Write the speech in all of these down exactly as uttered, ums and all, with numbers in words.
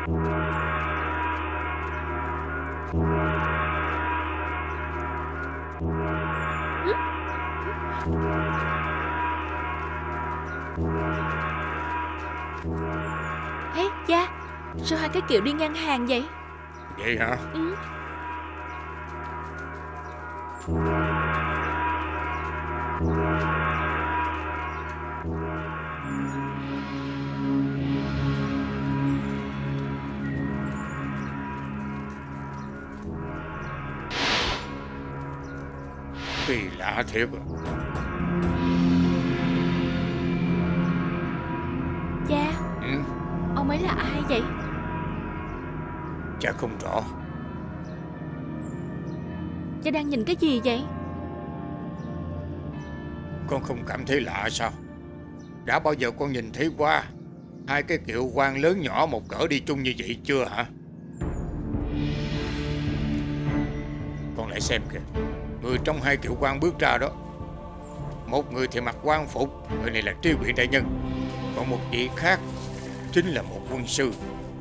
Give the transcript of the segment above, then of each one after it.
Hey, cha, sao hai cái kiệu đi ngang hàng vậy? Vậy hả? Ừ. Kỳ lạ thiệt. Cha, Ừ? ông ấy là ai vậy? Cha không rõ. Cha đang nhìn cái gì vậy? Con không cảm thấy lạ sao? Đã bao giờ con nhìn thấy qua hai cái kiệu quan lớn nhỏ một cỡ đi chung như vậy chưa hả? Con lại xem kìa. Người trong hai kiệu quan bước ra đó, một người thì mặc quan phục, người này là tri huyện đại nhân. Còn một vị khác chính là một quân sư.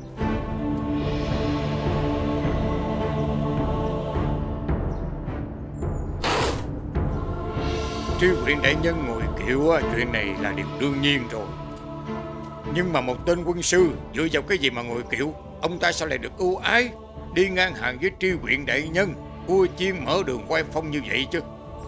Tri huyện đại nhân ngồi kiệu, chuyện này là điều đương nhiên rồi. Nhưng mà một tên quân sư dựa vào cái gì mà ngồi kiệu? Ông ta sao lại được ưu ái đi ngang hàng với tri huyện đại nhân, cua chiên mở đường quay phong như vậy chứ?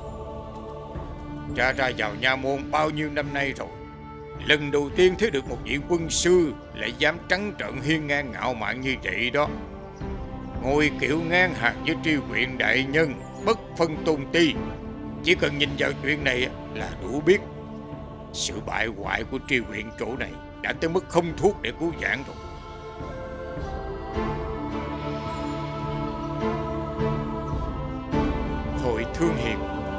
Cha ra vào nha môn bao nhiêu năm nay rồi, lần đầu tiên thấy được một vị quân sư lại dám trắng trợn hiên ngang ngạo mạn như vậy đó. Ngồi kiệu ngang hàng với tri huyện đại nhân, bất phân tôn ti. Chỉ cần nhìn vào chuyện này là đủ biết sự bại hoại của tri huyện chỗ này đã tới mức không thuốc để cứu vãn rồi. Hội Thương Hiệp.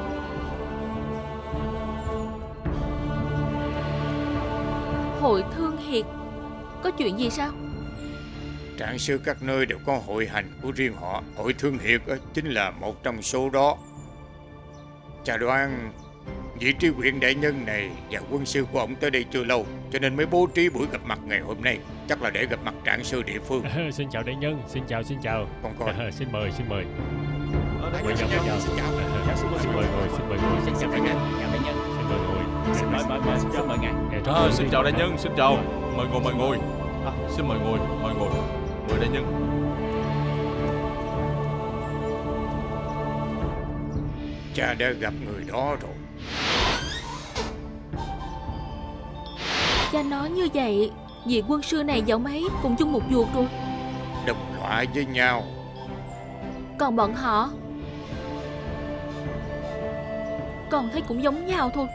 Hội Thương Hiệp? Có chuyện gì sao? Trạng sư các nơi đều có hội hành của riêng họ. Hội Thương Hiệp chính là một trong số đó. Cha đoán vị tri huyện đại nhân này và quân sư của ông tới đây chưa lâu, cho nên mới bố trí buổi gặp mặt ngày hôm nay. Chắc là để gặp mặt trạng sư địa phương. À, xin chào đại nhân, xin chào, xin chào. Con coi. À, xin mời, xin mời. Mời chào, chào. Xin chào. À, xin mời ngồi, xin mời ngồi. Xin chào đại nhân, chào đại nhân. Xin mời ngồi. Xin mời, mời, mời, xin mời ngài. À, xin chào đại nhân, xin chào. Mời ngồi, mời ngồi. À, xin mời ngồi, mời ngồi. Mời đại nhân. Cha đã gặp người đó rồi. Cha nói như vậy, vị quân sư này và ông ấy cùng chung một ruột rồi. Đồng loại với nhau. Còn bọn họ, con thấy cũng giống nhau thôi.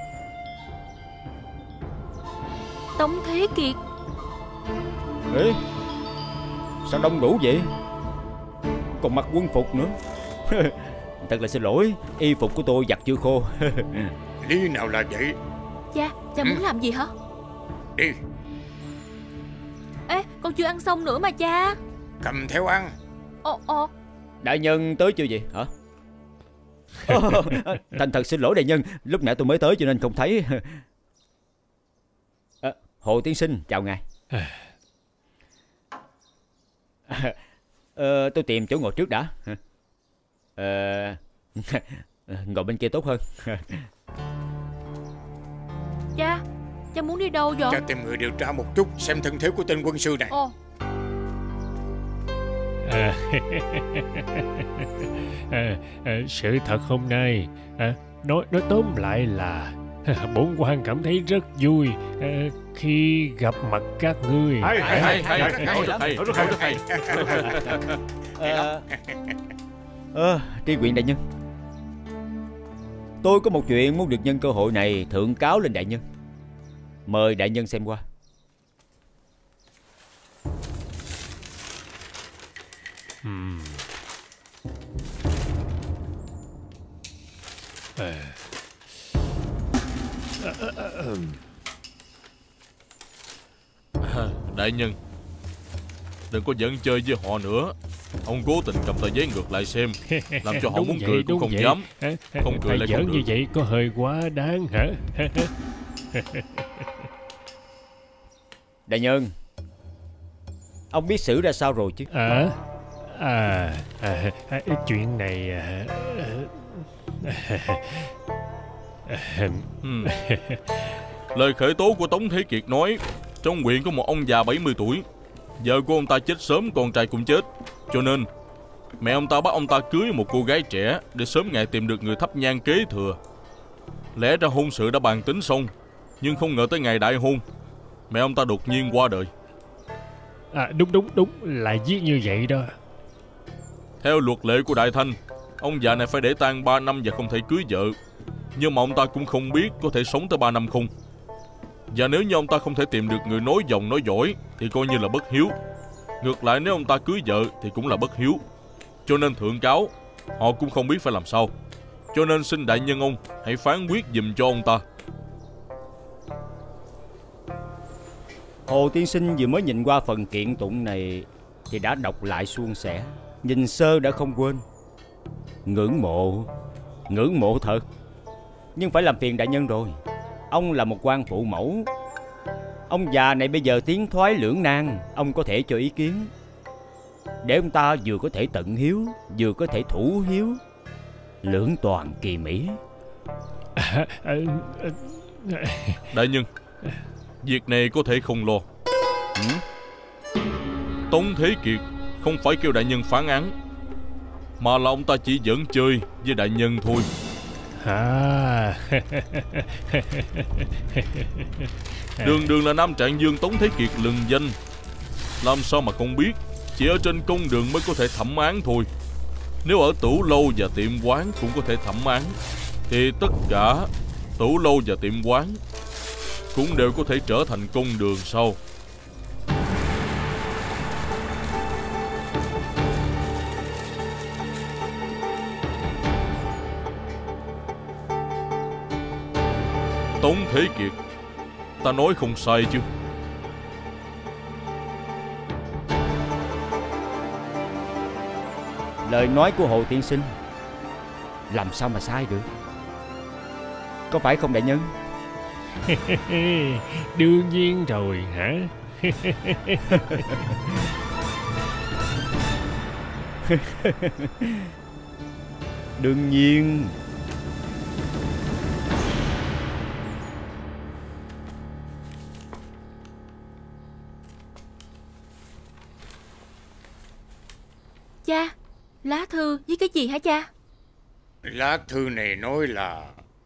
Tống Thế Kiệt. Ê, sao đông đủ vậy? Còn mặc quân phục nữa. Thật là xin lỗi, y phục của tôi giặt chưa khô. Lý nào là vậy? Cha, cha muốn Ừ. làm gì hả? Đi. Ê, con chưa ăn xong nữa mà cha. Cầm theo ăn. Ồ, ồ. Đại nhân tới chưa vậy hả? Thành thật xin lỗi đại nhân, lúc nãy tôi mới tới cho nên không thấy. À, Hồ tiên sinh chào ngài. Ờ, tôi tìm chỗ ngồi trước đã. Ờ, ngồi bên kia tốt hơn. Cha, cha muốn đi đâu vậy? Cha tìm người điều tra một chút xem thân thế của tên quân sư này. Ồ. À, à, à, sự thật hôm nay à, nói nói tóm lại là bổn quan cảm thấy rất vui à, khi gặp mặt các ngươi. Hay hay hay hay hay rất hay rất hay rất hay. Ờ, ờ, tri huyện đại nhân, tôi có một chuyện muốn được nhân cơ hội này thượng cáo lên đại nhân. Mời đại nhân xem qua. Hmm. À. À, à, à, um. À, đại nhân, đừng có giận chơi với họ nữa. Ông cố tình cầm tờ giấy ngược lại xem, làm cho họ Đúng muốn vậy, cười cũng đúng không vậy. dám. À, à, Không cười lại giỡn không như được. vậy có hơi quá đáng hả? Đại nhân, Ông biết xử ra sao rồi chứ? À, à, à, à chuyện này à, Ừ. Lời khởi tố của Tống Thế Kiệt nói trong huyện có một ông già bảy mươi tuổi, vợ của ông ta chết sớm, con trai cũng chết, cho nên mẹ ông ta bắt ông ta cưới một cô gái trẻ để sớm ngày tìm được người thắp nhang kế thừa. Lẽ ra hôn sự đã bàn tính xong, nhưng không ngờ tới ngày đại hôn, mẹ ông ta đột nhiên qua đời. à đúng đúng đúng là giết như vậy đó. Theo luật lệ của Đại Thanh, ông già này phải để tang ba năm và không thể cưới vợ. Nhưng mà ông ta cũng không biết có thể sống tới ba năm không. Và nếu như ông ta không thể tìm được người nối dòng nối dõi thì coi như là bất hiếu. Ngược lại, nếu ông ta cưới vợ thì cũng là bất hiếu. Cho nên thượng cáo, họ cũng không biết phải làm sao. Cho nên xin đại nhân ông hãy phán quyết giùm cho ông ta. Hồ tiên sinh vừa mới nhìn qua phần kiện tụng này thì đã đọc lại suôn sẻ, nhìn sơ đã không quên. Ngưỡng mộ, ngưỡng mộ thật. Nhưng phải làm phiền đại nhân rồi. Ông là một quan phụ mẫu. Ông già này bây giờ tiến thoái lưỡng nan, ông có thể cho ý kiến để ông ta vừa có thể tận hiếu, vừa có thể thủ hiếu, lưỡng toàn kỳ mỹ. à, à, à, Đại nhân, việc này có thể không lo. Ừ? Tống Thế Kiệt không phải kêu đại nhân phán án, mà là ông ta chỉ giỡn chơi với đại nhân thôi. à. Đường đường là Nam Trạng Dương Tống Thế Kiệt lừng danh, làm sao mà không biết. Chỉ ở trên công đường mới có thể thẩm án thôi. Nếu ở tủ lâu và tiệm quán cũng có thể thẩm án, thì tất cả tủ lâu và tiệm quán cũng đều có thể trở thành công đường sau. Tống Thế Kiệt, ta nói không sai chứ? Lời nói của Hồ tiên sinh làm sao mà sai được, có phải không đại nhân? Đương nhiên rồi hả? Đương nhiên. Cha, lá thư với cái gì hả cha? Lá thư này nói là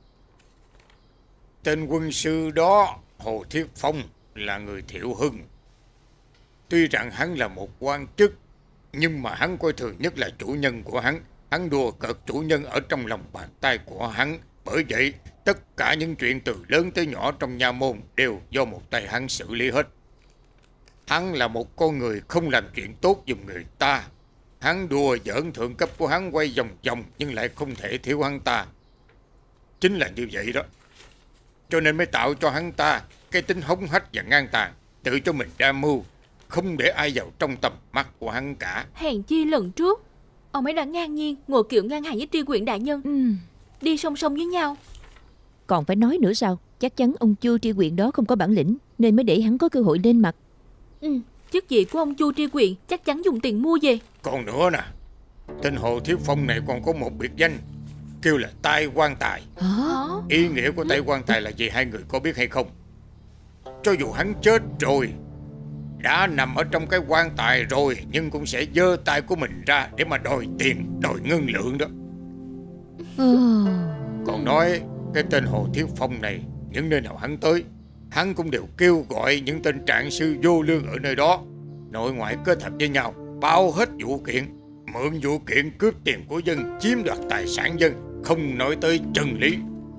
tên quân sư đó, Hồ Thiết Phong, là người Thiệu Hưng. Tuy rằng hắn là một quan chức, nhưng mà hắn coi thường nhất là chủ nhân của hắn. Hắn đùa cợt chủ nhân ở trong lòng bàn tay của hắn. Bởi vậy, tất cả những chuyện từ lớn tới nhỏ trong nha môn đều do một tay hắn xử lý hết. Hắn là một con người không làm chuyện tốt giùm người ta. Hắn đùa giỡn thượng cấp của hắn quay vòng vòng, nhưng lại không thể thiếu hắn ta. Chính là như vậy đó. Cho nên mới tạo cho hắn ta cái tính hống hách và ngang tàn, tự cho mình đa mưu, không để ai vào trong tầm mắt của hắn cả. Hèn chi lần trước ông ấy đã ngang nhiên ngồi kiệu ngang hàng với tri huyện đại nhân, Ừ. đi song song với nhau. Còn phải nói nữa sao? Chắc chắn ông Chu tri huyện đó không có bản lĩnh, nên mới để hắn có cơ hội lên mặt. Ừ, chức vị của ông Chu tri huyện chắc chắn dùng tiền mua về. Còn nữa nè, tên Hồ Thiết Phong này còn có một biệt danh, kêu là tai quan tài. Hả? Ý nghĩa của tai quan tài là gì hai người có biết hay không? Cho dù hắn chết rồi, đã nằm ở trong cái quan tài rồi, nhưng cũng sẽ giơ tay của mình ra để mà đòi tiền, đòi ngân lượng đó. Ờ. Còn nói cái tên Hồ Thiết Phong này, những nơi nào hắn tới, hắn cũng đều kêu gọi những tên trạng sư vô lương ở nơi đó, nội ngoại kết hợp với nhau, bao hết vụ kiện, mượn vụ kiện cướp tiền của dân, chiếm đoạt tài sản dân, không nói tới chân lý.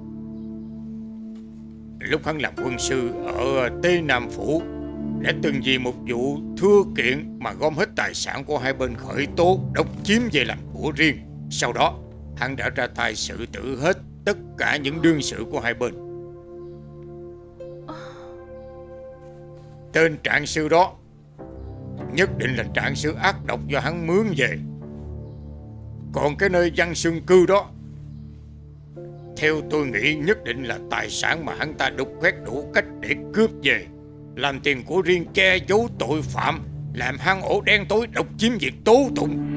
Lúc hắn làm quân sư ở Tây Nam Phủ, đã từng vì một vụ thưa kiện mà gom hết tài sản của hai bên khởi tố, độc chiếm về làm của riêng. Sau đó, hắn đã ra tay xử tử hết tất cả những đương sự của hai bên. Tên trạng sư đó nhất định là trạng sư ác độc do hắn mướn về. Còn cái nơi Văn Xương Cư đó, theo tôi nghĩ nhất định là tài sản mà hắn ta đục khoét đủ cách để cướp về, làm tiền của riêng, che giấu tội phạm, làm hang ổ đen tối độc chiếm việc tố tụng.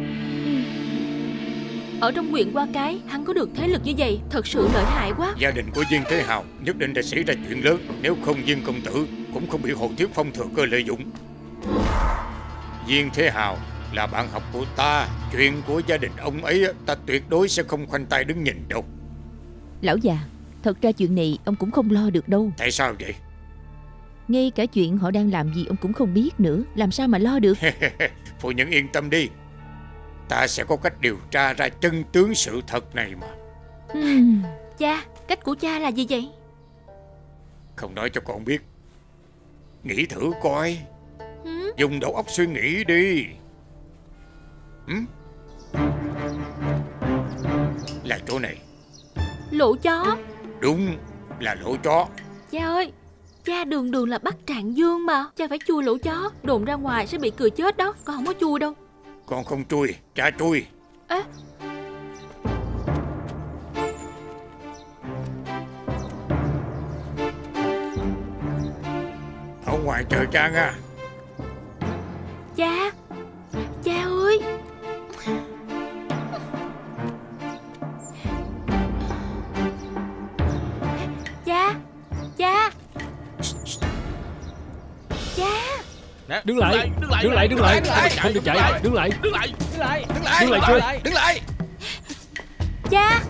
Ở trong huyện Hoa Cái, hắn có được thế lực như vậy, thật sự lợi hại quá. Gia đình của Viên Thế Hào nhất định đã xảy ra chuyện lớn, nếu không Viên công tử cũng không bị Hồ Thiếu Phong thừa cơ lợi dụng. Viên Thế Hào là bạn học của ta, chuyện của gia đình ông ấy ta tuyệt đối sẽ không khoanh tay đứng nhìn đâu. Lão già, thật ra chuyện này ông cũng không lo được đâu. Tại sao vậy? Ngay cả chuyện họ đang làm gì ông cũng không biết nữa, làm sao mà lo được. Phu nhân yên tâm đi, ta sẽ có cách điều tra ra chân tướng sự thật này mà. uhm, Cha, cách của cha là gì vậy? Không nói cho con biết. Nghĩ thử coi. ừ? Dùng đầu óc suy nghĩ đi. ừ? Là chỗ này. Lỗ chó. Đúng, là lỗ chó. Cha ơi, cha đường đường là Bắc Trạng Dương mà, cha phải chui lỗ chó, đồn ra ngoài sẽ bị cười chết đó. Con không có chui đâu. Con không chui, cha chui. Ê, Ở ngoài chờ cha nha. cha, cha ơi. Cha, cha, cha. Nè, Đứng lại, đứng lại, đứng lại, đứng lại, không được chạy, đứng lại, đứng lại, Đứng lại. Đứng lại, đứng lại chưa? Đứng lại. Cha,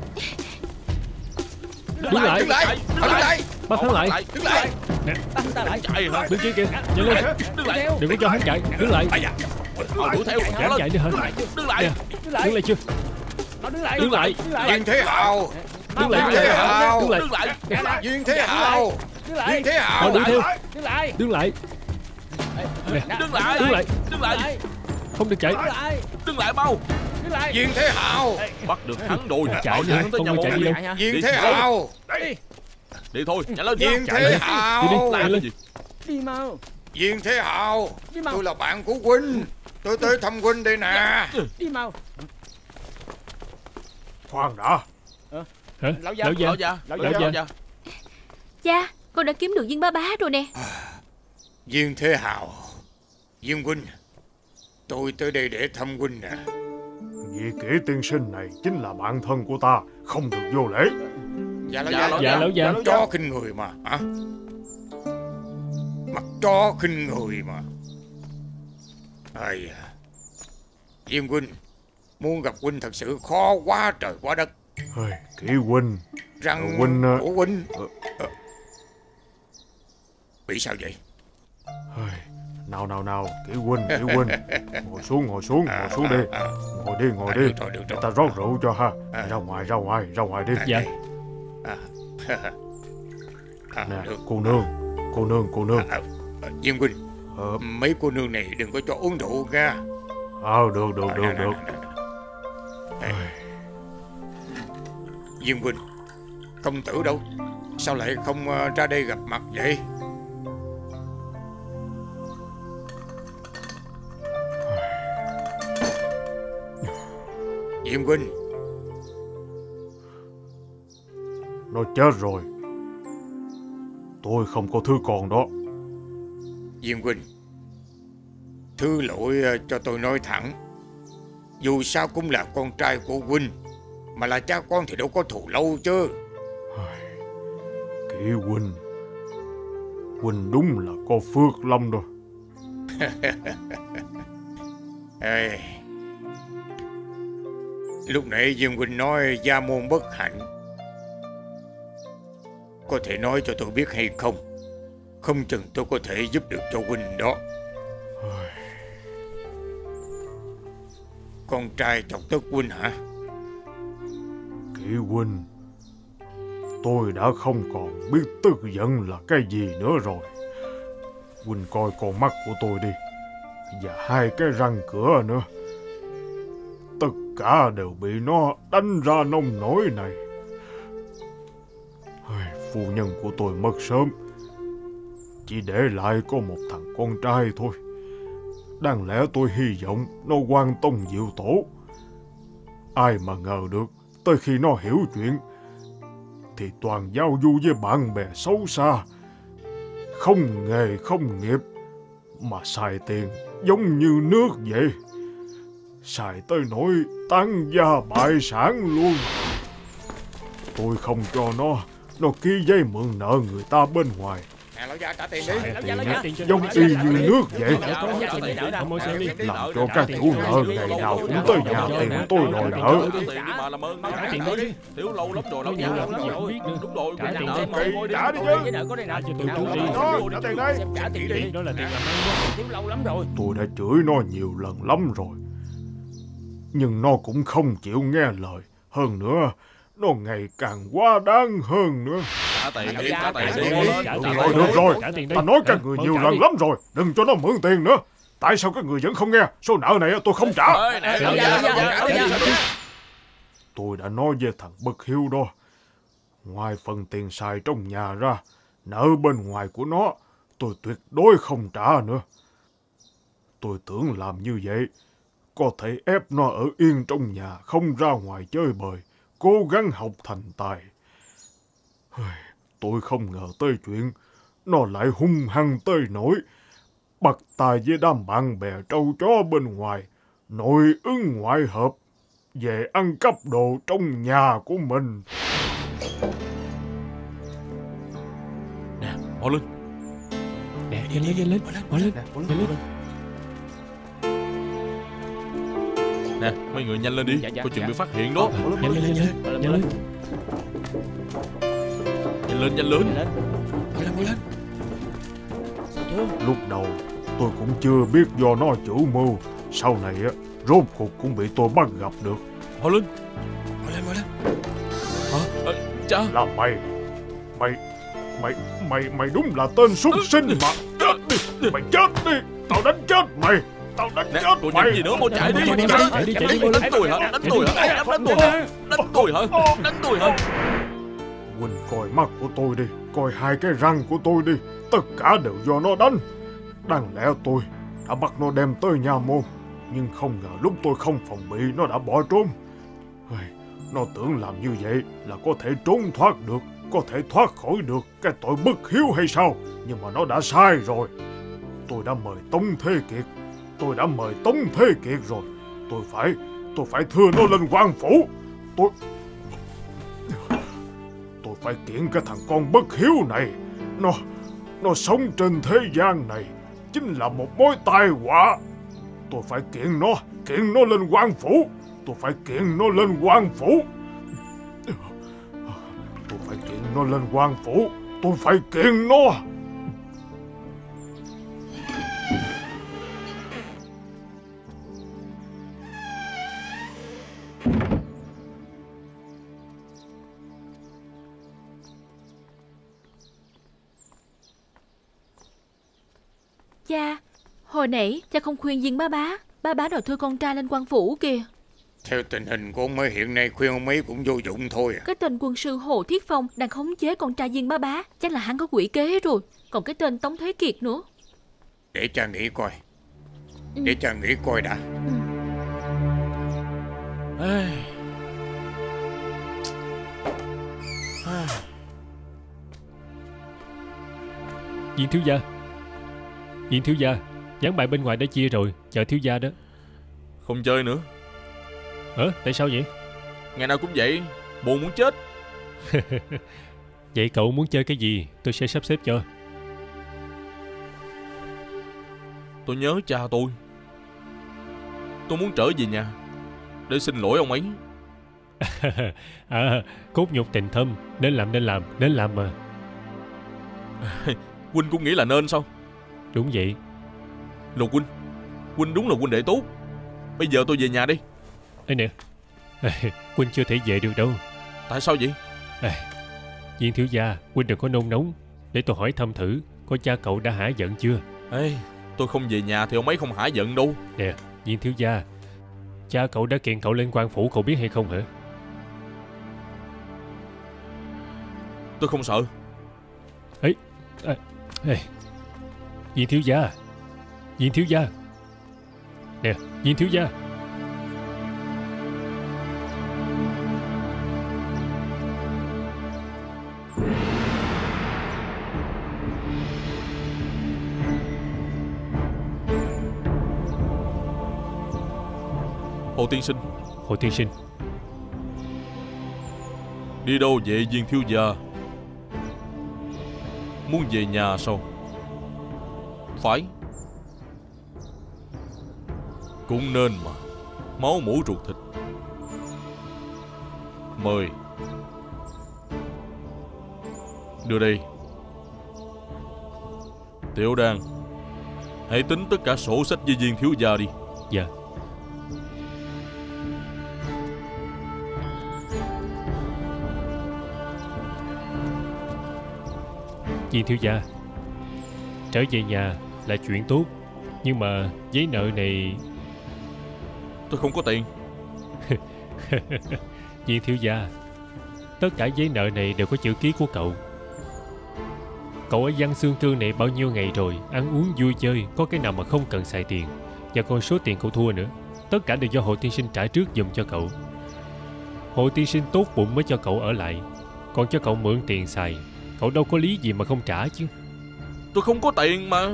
Đứng lại, Đứng lại. Đứng lại. bắt hắn lại. Đứng lại. Nè, Bắt ta lại. Chạy hả? đứng kia kìa, nhanh lên, Đứng lại. đừng có cho hắn chạy, đứng lại. Ây da. Ờ, đuổi theo. Dám chạy đi hả? Đứng lại. Nè, Đứng lại. đứng lại chưa? Nó đứng lại. Đứng lại. Đứng lại. Viên Thế Hào. Đứng lại, Viên đứng Thế lại, Hào. đứng lại, Đứng lại. Viên Thế Hào. Đứng lại. Viên Thế Hào. Thôi đuổi theo, Đứng lại. đứng lại, nè, Đứng lại. đứng lại, Đứng lại. không được chạy. Đứng lại. Đứng lại mau. Đứng lại. Viên Thế Hào. Bắt được hắn rồi. Chạy Bảo đi, vệ hắn tới không nhà có môn chạy này. đi đâu. Viên Thế Hào. Đi. Đi thôi, nhanh lên. Viên Chạy Thế lên. Hào. Đi đi. Làm lên. gì? Đi mau. Viên Thế Hào. Đi mau. Tôi là bạn của huynh. Tôi tới thăm huynh đây nè. Đi mau. Khoan đã. Hả? Lão già. Lão già, Lão già. Lão Lão già. già. cha, con đã kiếm được viên ba bá rồi nè. Viên Thế Hào. Viên huynh, tôi tới đây để thăm huynh nè. Vị kỹ tiên sinh này chính là bạn thân của ta, không được vô lễ. Dạ lão Dạ, già. lão dạ lão già. Mặt chó khinh người mà hả? Mặt chó khinh người mà. Ây à. Viên huynh, muốn gặp huynh thật sự khó quá trời quá đất. Hơi, kỹ huynh. Răng Ờ, huynh, ờ, của huynh ờ. ờ, bị sao vậy? Hơi, nào nào nào, kỹ huynh, kỹ huynh. Ngồi xuống, ngồi xuống, ngồi xuống đi. À, Ngồi đi, ngồi à, đi. được rồi, được Để rồi. ta rót rượu cho ha. À. Ra ngoài, ra ngoài, ra ngoài đi. Dạ. À, à, Nè, được. cô nương, cô nương, cô nương. À, à, Viên huynh, Ờ, mấy cô nương này đừng có cho uống rượu nha. ờ, được, được, À, được, nè, nè, được. nè, nè. Đây. Viên huynh, công tử đâu? Sao lại không ờ, ra đây gặp mặt vậy? Viên huynh, Nó chết rồi. Tôi không có thứ còn đó. Viên huynh, thứ lỗi ờ, cho tôi nói thẳng. Dù sao cũng là con trai của huynh, mà là cha con thì đâu có thù lâu chứ. Kỹ huynh, huynh đúng là có phước lắm rồi. Ê, lúc nãy Dương huynh nói gia môn bất hạnh, có thể nói cho tôi biết hay không? Không chừng tôi có thể giúp được cho huynh đó. Con trai chọc tức huynh hả? Kỹ huynh, tôi đã không còn biết tức giận là cái gì nữa rồi. Huynh coi con mắt của tôi đi, và hai cái răng cửa nữa. Tất cả đều bị nó đánh ra nông nổi này. Phu nhân của tôi mất sớm, chỉ để lại có một thằng con trai thôi. Đáng lẽ tôi hy vọng nó quan tông diệu tổ. Ai mà ngờ được, tới khi nó hiểu chuyện thì toàn giao du với bạn bè xấu xa, không nghề không nghiệp mà xài tiền giống như nước vậy. Xài tới nỗi tán gia bại sản luôn. Tôi không cho nó Nó ký giấy mượn nợ người ta bên ngoài. Nè lão già trả tiền đi. Giống y như nước vậy. Làm cho các chủ nợ ngày nào cũng tới nhà tìm tôi đòi nợ. Thiếu lâu lắm rồi, lão già. Đúng rồi, trả đi chứ. Trả tiền đây. Trả tiền đi. Đó là tiền làm ăn. Thiếu lâu lắm rồi. Tôi đã chửi nó nhiều lần lắm rồi, nhưng nó cũng không chịu nghe lời. Hơn nữa, nó ngày càng quá đáng hơn nữa. Trả tiền đi, trả tiền đi. Được rồi, được rồi. Ta nói các người nhiều lần lắm rồi, đừng cho nó mượn tiền nữa. Tại sao các người vẫn không nghe? Số nợ này tôi không trả. Tôi đã nói với thằng bất hiếu đó, ngoài phần tiền xài trong nhà ra, nợ bên ngoài của nó tôi tuyệt đối không trả nữa. Tôi tưởng làm như vậy có thể ép nó ở yên trong nhà, không ra ngoài chơi bời, cố gắng học thành tài. Tôi không ngờ tới chuyện nó lại hung hăng tới nỗi bắt tay với đám bạn bè trâu chó bên ngoài, nội ứng ngoại hợp, về ăn cắp đồ trong nhà của mình. Nè, bỏ lên. Nè, nhanh lên, nhanh lên, bỏ lên, nhanh lên. Nè, mấy người nhanh lên đi, có chuyện bị phát hiện đó. Nhanh lên, nhanh lên, nhanh lên. Nhanh lên, nhanh lên. Bỏ lên, bỏ lên. Lúc đầu tôi cũng chưa biết do nó chủ mưu, sau này á rốt cuộc cũng bị tôi bắt gặp được. Bỏ lên. Bỏ lên, bỏ lên. Hả? À, cha. Là mày. Mày Mày Mày Mày đúng là tên súc sinh mà. Chết đi. Mày chết đi. Tao đánh chết mày. Tao đánh Nè, chết còn mày. nhanh gì nữa, mau chạy đi. Chạy đi, chạy đi, chạy đi. Đánh tôi hả? Đánh tôi hả? Đánh tôi hả? Đánh tôi hả? Đánh tôi hả? Huynh coi mắt của tôi đi, coi hai cái răng của tôi đi, tất cả đều do nó đánh. Đáng lẽ tôi đã bắt nó đem tới nha môn, nhưng không ngờ lúc tôi không phòng bị nó đã bỏ trốn. Nó tưởng làm như vậy là có thể trốn thoát được, có thể thoát khỏi được cái tội bất hiếu hay sao? Nhưng mà nó đã sai rồi. Tôi đã mời Tống Thế Kiệt, tôi đã mời Tống Thế Kiệt rồi. Tôi phải, tôi phải thưa nó lên quan phủ. Tôi... Tôi phải kiện cái thằng con bất hiếu này. Nó, nó sống trên thế gian này chính là một mối tai họa. Tôi phải kiện nó, kiện nó lên quan phủ. Tôi phải kiện nó lên quan phủ. Tôi phải kiện nó lên quan phủ. Tôi phải kiện nó. Cha, hồi nãy cha không khuyên Diên bá bá. Bá bá đòi thưa con trai lên quan phủ kìa. Theo tình hình của ông ấy hiện nay, khuyên ông ấy cũng vô dụng thôi à. Cái tên quân sư Hồ Thiết Phong đang khống chế con trai Diên bá bá, chắc là hắn có quỷ kế rồi. Còn cái tên Tống Thế Kiệt nữa. Để cha nghĩ coi. Để cha nghĩ coi đã. Ừ. Viên thiếu gia, Viên thiếu gia, gián bài bên ngoài đã chia rồi, chờ thiếu gia đó. Không chơi nữa. Hả? Tại sao vậy? Ngày nào cũng vậy, buồn muốn chết. Vậy cậu muốn chơi cái gì? Tôi sẽ sắp xếp cho. Tôi nhớ cha tôi. Tôi muốn trở về nhà để xin lỗi ông ấy. À, cốt nhục tình thâm, nên làm nên làm, nên làm mà. Huynh cũng nghĩ là nên sao? Đúng vậy. Lục huynh, huynh đúng là huynh đệ tốt. Bây giờ tôi về nhà đi. Ê nè, huynh chưa thể về được đâu. Tại sao vậy? À, Viên thiếu gia, huynh đừng có nôn nóng. Để tôi hỏi thăm thử, có cha cậu đã hả giận chưa? Ê, tôi không về nhà thì ông ấy không hả giận đâu. Nè, Viên thiếu gia, cha cậu đã kiện cậu lên quan phủ, cậu biết hay không hả? Tôi không sợ. Ấy, à, ê, Viên thiếu gia, Viên thiếu gia, nè, Viên thiếu gia. Hồ tiên sinh. Hồ tiên sinh. Đi đâu vậy Viên thiếu gia? Muốn về nhà sao? Phải. Cũng nên mà. Máu mủ ruột thịt. Mời. Đưa đây. Tiểu Đan, hãy tính tất cả sổ sách với Viên thiếu gia đi. Dạ. Viên thiếu gia, trở về nhà là chuyện tốt, nhưng mà giấy nợ này... Tôi không có tiền. Viên thiếu gia, tất cả giấy nợ này đều có chữ ký của cậu. Cậu ở Văn Xương Cư này bao nhiêu ngày rồi, ăn uống vui chơi, có cái nào mà không cần xài tiền. Và còn số tiền cậu thua nữa, tất cả đều do Hồ tiên sinh trả trước giùm cho cậu. Hồ tiên sinh tốt bụng mới cho cậu ở lại, còn cho cậu mượn tiền xài, cậu đâu có lý gì mà không trả chứ. Tôi không có tiền mà.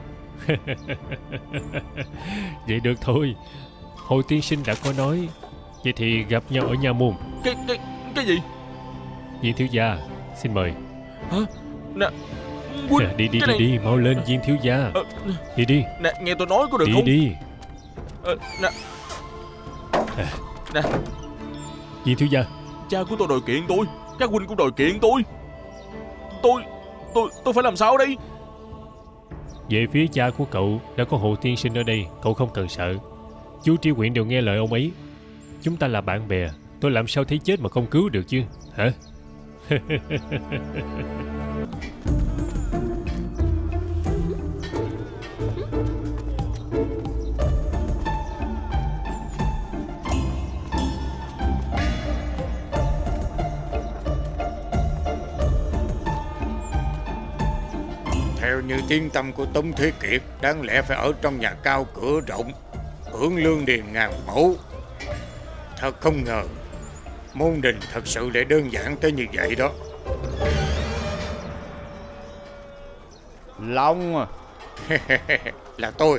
Vậy được thôi, Hồ tiên sinh đã có nói. Vậy thì gặp nhau ở nha môn. Cái cái cái gì? Viên thiếu gia, xin mời. Hả? Nè, Huynh, đi đi đi này... đi, mau lên Viên thiếu gia. Ờ, đi đi. Nè, nghe tôi nói có được đi không? Đi đi. Ờ, nè. À. Nè. Viên thiếu gia. Cha của tôi đòi kiện tôi, các huynh cũng đòi kiện tôi. Tôi, tôi, tôi phải làm sao đây? Về phía cha của cậu đã có Hồ tiên sinh ở đây, cậu không cần sợ. Chú Tri Huyện đều nghe lời ông ấy. Chúng ta là bạn bè, tôi làm sao thấy chết mà không cứu được chứ, hả? Theo như tiếng tâm của Tống Thế Kiệt, đáng lẽ phải ở trong nhà cao cửa rộng, hưởng lương điền ngàn mẫu. Thật không ngờ môn đình thật sự lại đơn giản tới như vậy đó. Long à. Là tôi.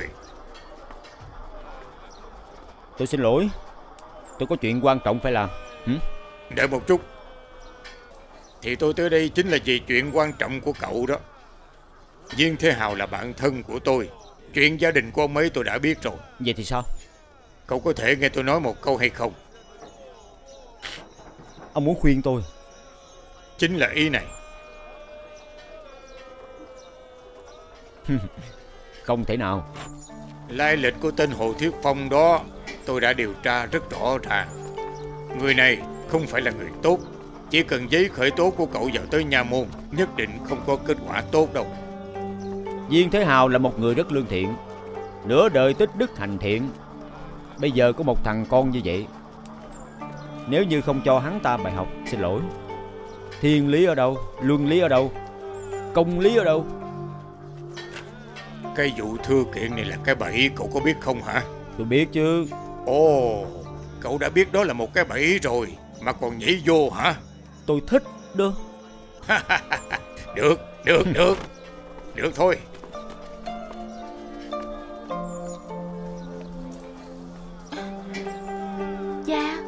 Tôi xin lỗi, tôi có chuyện quan trọng phải làm. Hử? Đợi một chút. Thì tôi tới đây chính là vì chuyện quan trọng của cậu đó. Viên Thế Hào là bạn thân của tôi. Chuyện gia đình của ông ấy tôi đã biết rồi. Vậy thì sao? Cậu có thể nghe tôi nói một câu hay không? Ông muốn khuyên tôi? Chính là ý này. Không thể nào. Lai lịch của tên Hồ Thiết Phong đó tôi đã điều tra rất rõ ràng. Người này không phải là người tốt. Chỉ cần giấy khởi tố của cậu vào tới nha môn, nhất định không có kết quả tốt đâu. Viên Thế Hào là một người rất lương thiện, nửa đời tích đức hành thiện. Bây giờ có một thằng con như vậy, nếu như không cho hắn ta bài học, xin lỗi, thiên lý ở đâu, luân lý ở đâu, công lý ở đâu? Cái vụ thưa kiện này là cái bẫy, cậu có biết không hả? Tôi biết chứ. Ồ, cậu đã biết đó là một cái bẫy rồi mà còn nhảy vô hả? Tôi thích đó. Được, được, được. Được thôi. Cha.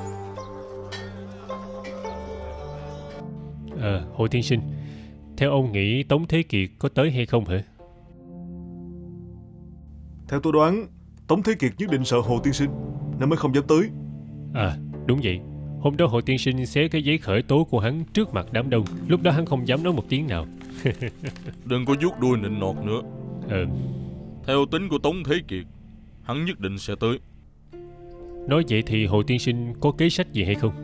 À, Hồ tiên sinh, theo ông nghĩ Tống Thế Kiệt có tới hay không hả? Theo tôi đoán, Tống Thế Kiệt nhất định sợ Hồ tiên sinh nên mới không dám tới. À, đúng vậy. Hôm đó Hồ tiên sinh xé cái giấy khởi tố của hắn trước mặt đám đông. Lúc đó hắn không dám nói một tiếng nào. Đừng có vuốt đuôi nịnh nọt nữa. Ừ. Theo tính của Tống Thế Kiệt, hắn nhất định sẽ tới. Nói vậy thì Hồ tiên sinh có kế sách gì hay không?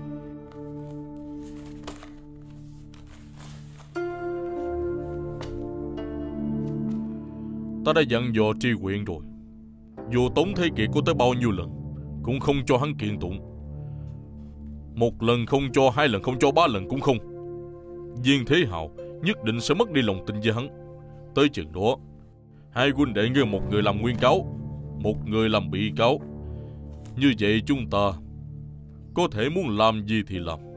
Ta đã dặn dò Tri Huyện rồi. Dù Tống Thế Kiệt có tới bao nhiêu lần cũng không cho hắn kiện tụng. Một lần không cho, hai lần không cho, ba lần cũng không. Viên Thế Hào nhất định sẽ mất đi lòng tin với hắn. Tới chừng đó, hai huynh đệ ngươi, một người làm nguyên cáo, một người làm bị cáo. Như vậy chúng ta có thể muốn làm gì thì làm.